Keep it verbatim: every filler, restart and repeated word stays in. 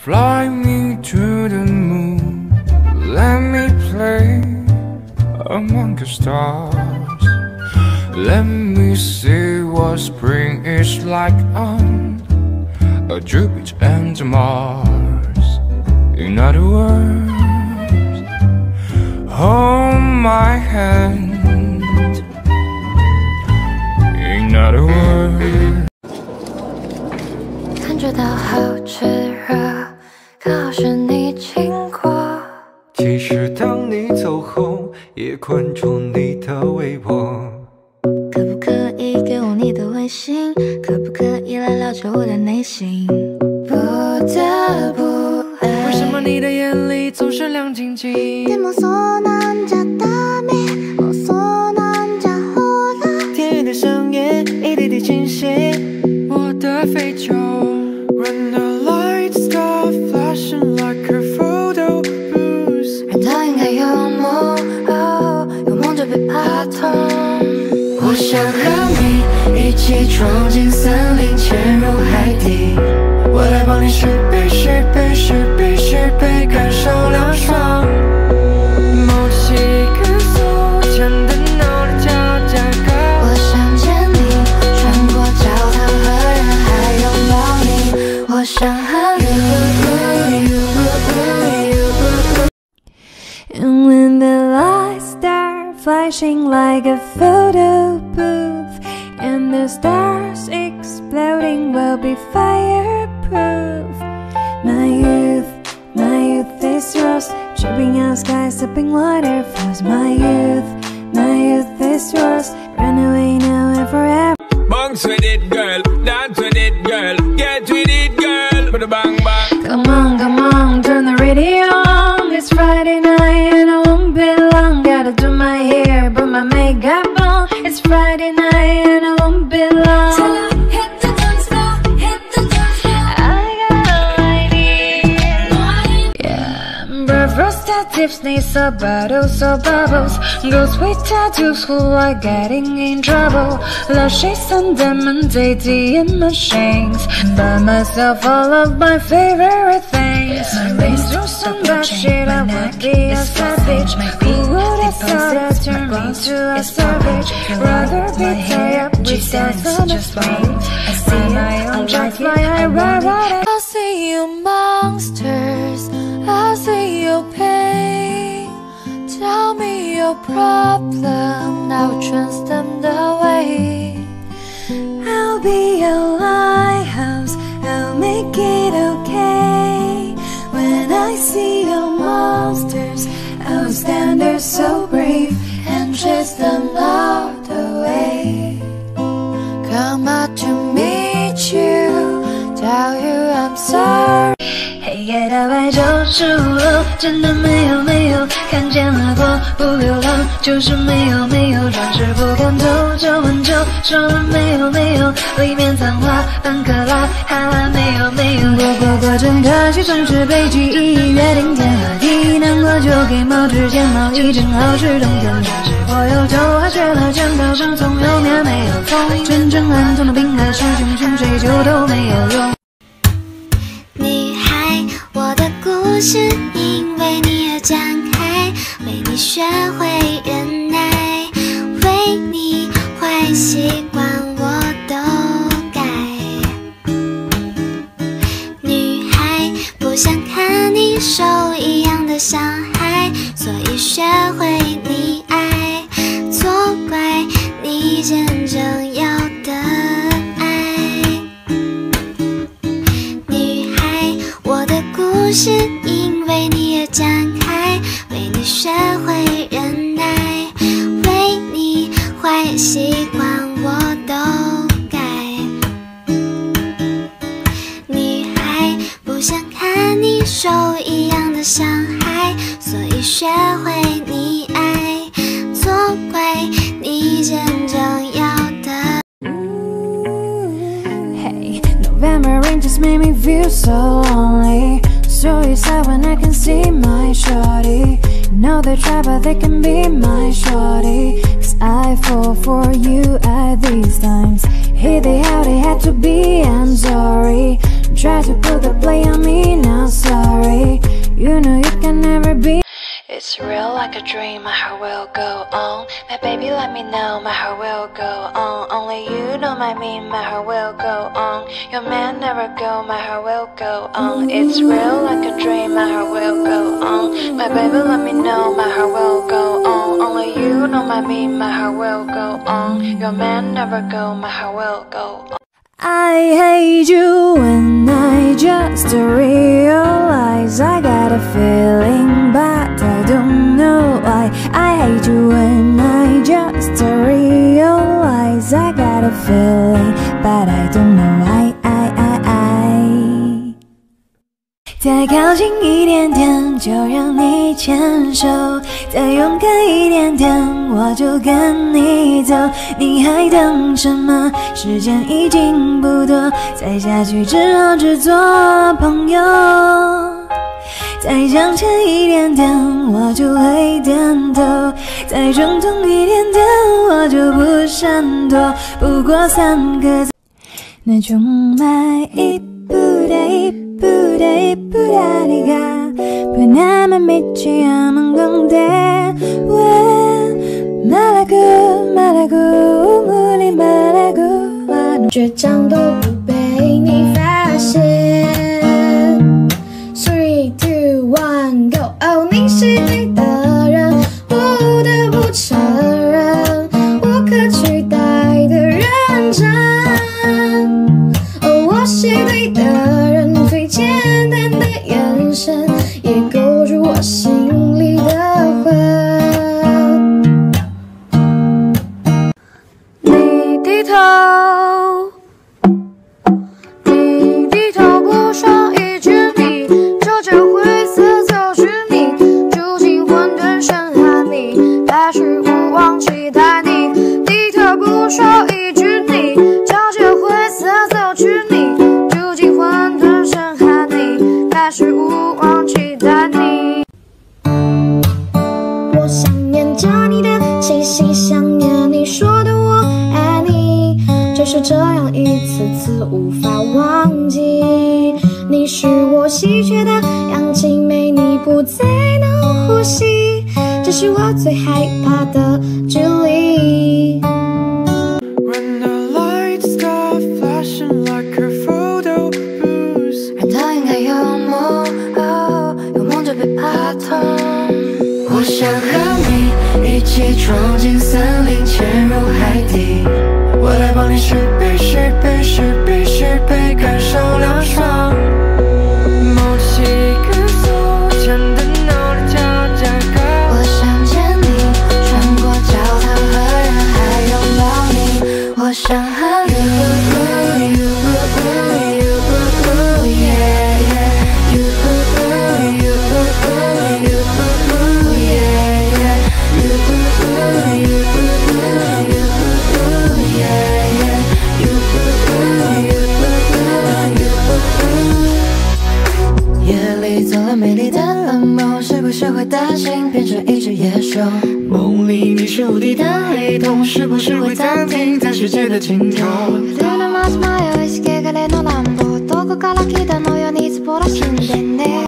Fly me to the moon, let me play among the stars. Let me see what spring is like on a Jupiter and Mars. In other words, hold my hand. In other words， 感觉到好炙热，刚好是你经过。 其实当你走后，也关注你的微博。 可不可以给我你的微信？可不可以来了解我的内心？不得不爱。 为什么你的眼里总是亮晶晶？ 天魔所难加大米，我所难加火辣。 天宇的声音一滴滴清晰，我的非洲。When the lights start flashing like a photo booth， 人都应该有梦，哦，有梦就别怕痛。 我想和你一起闯进森林，潜入海底。我来帮你续杯，续杯，续杯，续杯，感受凉爽。某几根俗前的脑力交加高。 我想见你，穿过教堂和人海拥抱你。我想和你。And when the lights start flashing like a photo booth, and the stars exploding will be fireproof. My youth, my youth is yours, tripping out skies, sipping waterfalls. My youth, my youth is yours, run away now and forever. Bounce with it, girl. Dance with it, girl. Get with it, girl. Put a bang bang. Come on, come on, turn the radio on. It's Friday night and I won't be long. Gotta do my hair, put my makeup on. It's Friday night and I won't be long. Hit the dance floor, hit the dance floor. I got an idea. Yeah, breath roasted tips, need so bottles, so bubbles. Girls with tattoos who are getting in trouble. Lashes and diamonds, A T M machines. Buy myself all of my favorite things. Race through some bad shit, I would be a savage. Who would have thought I'd turn me to a savage? Rather be tied up with thousands of springs. I see my own life, fly high, ride, ride. I'll see you monsters, I'll see your pain. Tell me your problem, I'll trust them the way. I'll be your lighthouse, I'll make it okay. When I see your monsters, I'll stand there so brave and chase them all the way. Come out to meet you, tell you I'm sorry. 黑夜大概就是五楼，真的没有没有看见了过不流浪，就是没有没有装饰不看透，就很久说了没有没有，里面脏话半克拉，哈哈没有没有。过过过程可惜总是悲剧，一约定天和地，难过就给毛之间毛衣，正好是冬天，但是我有酒还缺了枕头，上总有面没有风，真正暗中的冰还是熊熊睡就都没有用。女孩，我的故事因为你而展开，为你学会忍耐，为你坏习惯我都改。女孩，不想看你受一样的伤害，所以学会你爱，错怪你真正要的爱。女孩，我的故事因为你而展开，为你学会忍耐，为你坏习惯我都改。女孩，不想看你受一样的伤害，所以学会你爱，错怪你真正要的。Hey, November rain just made me feel so lonely. So sad when I can see my shorty. Know they try but they can be my shorty. Cause I fall for you at these times. Hey, they how they had to be, I'm sorry. Try to put the play on me now. you know you can never be. It's real like a dream, my heart will go on. My baby let me know, my heart will go on. Only you know my mean, my heart will go on. Your man never go, my heart will go on. It's real like a dream, my heart will go on. My baby let me know, my heart will go on. Only you know my mean, my heart will go on. Your man never go, my heart will go on. I hate you when I just realize I got a feeling, but I don't know why. I hate you when I just realize I got a feeling, but I don't know why. I, I, I 再靠近一点点，就让你牵手；再勇敢一点点，我就跟你走。你还等什么？时间已经不多，再下去只好只做朋友。再向前一点点，我就会点头；再冲动一点点，我就不闪躲。不过三个字，날 정말 이쁘다 이쁘다 이쁘다 네가 변하면 믿지 않은 건데 왜 말하고 말하고 우물이 말하고 倔强都不被你发现。Three, two, one, go！ 哦，你是对的人，我不得不承认，我可取代的认真。哦，我是对的人，最简单的眼神也勾住我心里的魂。你低头。我想念着你的气息，想念你说的我爱你，就是这样一次次无法忘记。你是我稀缺的氧气，没你不再能呼吸，这是我最害怕的距离。 When the lights start flashing like a photo booth， 人都应该有梦，哦，有梦就别怕痛。 我想和你一起闯进森林，潜入海底。我来帮你续杯，续杯，续杯，续杯，感受凉爽。某几个昨天的闹的交加高。 我想见你，穿过教堂和人海拥抱你。我想和你。美丽的冷梦，是不是会担心变成一只野兽？ 梦里你是无敌的黑洞，是不是会暂停在世界的尽头？ 夜の真島よ意識がれの乱暴、どこから来たのよ、ニズボら死んでね。